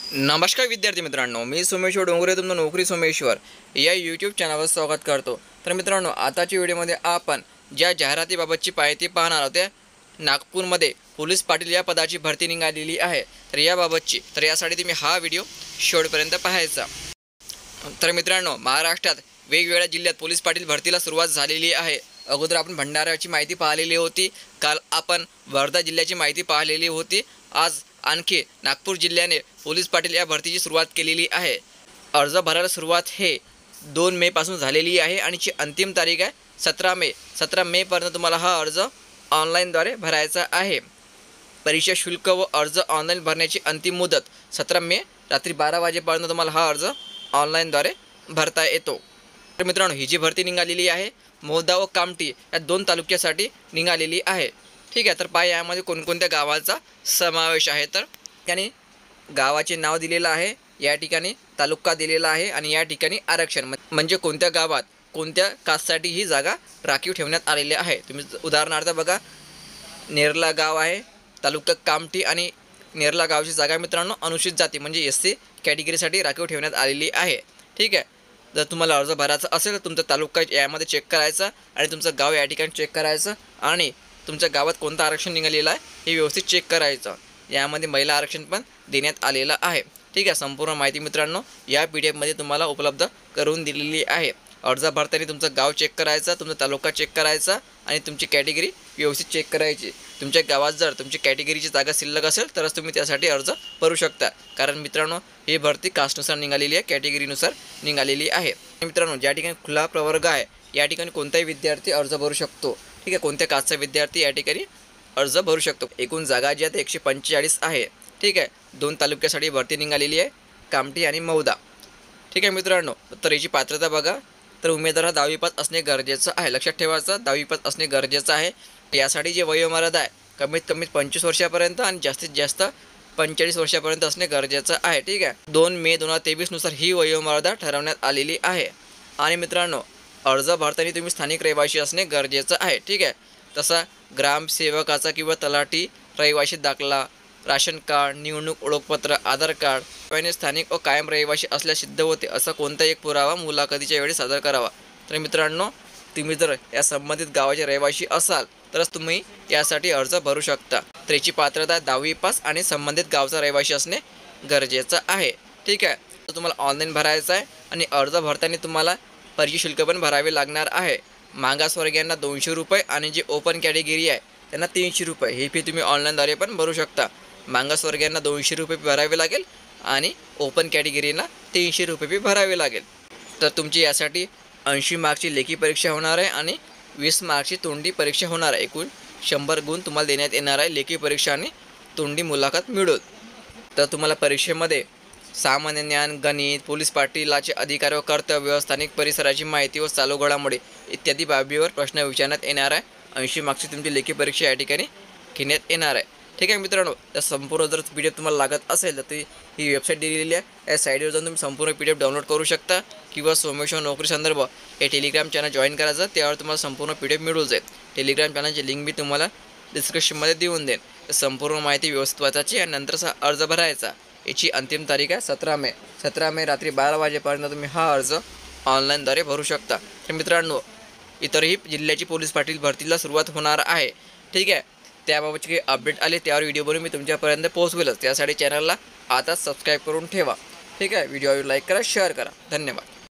नमस्कार विद्यार्थी मित्रांनो, मी सोमेश्वर डोंगरे तुमचं नोकरी सोमेश्वर या यूट्यूब चॅनलवर स्वागत करतो। तर मित्रांनो, आताच्या व्हिडिओमध्ये आपण ज्या जाहिरातीबाबतची माहिती पाहणार आहोत, नागपूरमध्ये पोलीस पाटील या पदाची भरती निघालेली आहे। तर यासाठी तुम्ही हा व्हिडिओ शेवटपर्यंत पाहायचा। तर मित्रांनो, महाराष्ट्रात वेगवेगळ्या जिल्ह्यात पोलीस पाटील भरतीला सुरुवात झालेली आहे। अगोदर आपण भंडाऱ्याची माहिती पाहिलेली होती, काल आपण वर्धा जिल्ह्याची माहिती पाहिलेली होती। आज आणखी नागपूर जिल्ह्याने पोलीस पाटील या भरतीची सुरुवात केलेली आहे। अर्ज भरायला सुरुवात हे 2 मे पासून झालेली आहे आणि ची अंतिम तारीख आहे 17 मे। 17 मे पर्यंत तुम्हाला हा अर्ज ऑनलाईनद्वारे भरायचा आहे। परीक्षा शुल्क व अर्ज ऑनलाईन भरण्याची अंतिम मुदत 17 मे रात्री 12 वाजेपर्यंत तुम्हाला हा अर्ज ऑनलाईनद्वारे भरता येतो। तर मित्रांनो, ही जी भरती निघालेली आहे मोदा व कामठी या 2 तालुक्यासाठी निघालेली आहे। ठीक आहे, तर पाय यामध्ये कोणकोणत्या गावाचा समावेश आहे। तर याने गावाचे नाव दिलेलं आहे, या ठिकाणी तालुका दिलेला आहे आणि या ठिकाणी आरक्षण म्हणजे कोणत्या गावात कोणत्या कास्टसाठी ही जागा राखीव ठेवण्यात आलेली आहे। तुम्ही उदाहरणार्थ बघा, नेरला गाव आहे, तालुका कामठी आणि नेरला गावची जागा मित्रांनो अनुसूचित जाती म्हणजे SC कॅटेगरीसाठी राखीव ठेवण्यात आलेली आहे। ठीक आहे, जर तुम्हाला अर्ज भरायचा असेल तर तुमचा तालुका यामध्ये चेक करायचा आणि तुमचं गाव या ठिकाणी चेक करायचं आणि तुमच्या गावात कोणतं आरक्षण निघालेलं आहे हे व्यवस्थित चेक करायचं। यामध्ये महिला आरक्षण पण देण्यात आलेलं आहे। ठीक आहे, संपूर्ण माहिती मित्रांनो या PDF मध्ये तुम्हाला उपलब्ध करून दिलेली आहे। अर्ज भरताना तुमचं गाव चेक करायचं, तुमचा तालुका चेक करायचा आणि तुमची कॅटेगरी व्यवस्थित चेक करायची। तुमच्या गावात जर तुमची कॅटेगरीची जागा शिल्लक असेल तरच तुम्ही त्यासाठी अर्ज भरू शकता, कारण मित्रांनो ही भरती कास्टनुसार निघालेली आहे, कॅटेगरीनुसार निघालेली आहे। मित्रांनो, ज्या ठिकाणी खुला प्रवर्ग आहे या ठिकाणी कोणताही विद्यार्थी अर्ज भरू शकतो। ठीक आहे, कोणत्या कास्टचा विद्यार्थी या ठिकाणी अर्ज भरू शकतो। एकूण जागा जी आहे 145 आहे। ठीक आहे, 2 तालुक्यासाठी भरती निघालेली आहे, कामठी आणि मौदा। ठीक आहे मित्रांनो, तर याची पात्रता बघा, तर उमेदवार 10वी पास असणे गरजेचं आहे। लक्षात ठेवायचं, 10वी पास असणे गरजेचं आहे। यासाठी जे वयोमर्यादा आहे कमीत कमी 25 वर्षापर्यंत आणि जास्तीत जास्त 45 वर्षापर्यंत असणे गरजेचं आहे। ठीक आहे, 2 मे 2023 नुसार ही वयोमर्यादा ठरवण्यात आलेली आहे। आणि मित्रांनो, अर्ज भरताना तुम्ही स्थानिक रहिवासी असणे गरजेचं आहे। ठीक आहे, तसा ग्रामसेवकाचा किंवा तलाठी रहिवासी दाखला, राशन कार्ड, निवडणूक ओळखपत्र, आधार कार्ड याने स्थानिक व कायम रहिवासी असल्यास सिद्ध होते असा कोणता एक पुरावा मुलाखतीच्या वेळी सादर करावा। तर मित्रांनो, तुम्ही जर या संबंधित गावाचे रहिवासी असाल तरच तुम्ही यासाठी अर्ज भरू शकता। तर याची पात्रता 10वी पास आणि संबंधित गावचा रहिवासी असणे गरजेचं आहे। ठीक आहे, तर तुम्हाला ऑनलाईन भरायचं आहे आणि अर्ज भरताना तुम्हाला परीक्षा शुल्क पण भरावे लागणार आहे। मागासवर्गीयांना 200 रुपये आणि जे ओपन कॅटेगरी आहे त्यांना 300 रुपये ही फी तुम्ही ऑनलाईनद्वारे पण भरू शकता। मागासवर्गीयांना 200 रुपये भरावे लागेल आणि ओपन कॅटेगरीला 300 रुपये फी भरावे लागेल। तर तुमची यासाठी 80 मार्कची लेखी परीक्षा होणार आहे आणि 20 मार्कची तोंडी परीक्षा होणार आहे। एकूण 100 गुण तुम्हाला देण्यात येणार आहे लेखी परीक्षा आणि तोंडी मुलाखत मिळून। तर तुम्हाला परीक्षेमध्ये सामान्य ज्ञान, गणित, पोलीस पाटीलाचे अधिकार व कर्तव्य, स्थानिक परिसराची माहिती व चालू घडामोडी इत्यादी बाबीवर प्रश्न विचारण्यात येणार आहे। 80 मार्क्सची तुमची लेखी परीक्षा या ठिकाणी घेण्यात येणार आहे। ठीक आहे मित्रांनो, तर संपूर्ण जर PDF तुम्हाला लागत असेल तर ही वेबसाईट दिलेली आहे, या साईटवर जाऊन तुम्ही संपूर्ण PDF डाउनलोड करू शकता किंवा सोमेश्वर नोकरी संदर्भ हे टेलिग्राम चॅनल जॉईन करायचं, त्यावर तुम्हाला संपूर्ण PDF मिळून जाईल। टेलिग्राम चॅनलची लिंक मी तुम्हाला डिस्क्रिप्शनमध्ये देऊन देईन। तर संपूर्ण माहिती व्यवस्थित वाचायची आणि नंतरचा अर्ज भरायचा। याची अंतिम तारीख आहे 17 मे। 17 मे रात्री 12 वाजेपर्यंत तुम्ही हा अर्ज ऑनलाईनद्वारे भरू शकता। तर मित्रांनो, इतरही जिल्ह्याची पोलीस पाटील भरतीला सुरुवात होणार आहे। ठीक आहे, त्याबाबतचे काही अपडेट आले त्यावर व्हिडिओ बनवून मी तुमच्यापर्यंत पोहोचवेलच। त्यासाठी चॅनलला आता सबस्क्राईब करून ठेवा। ठीक आहे, व्हिडिओ लाईक करा, शेअर करा। धन्यवाद।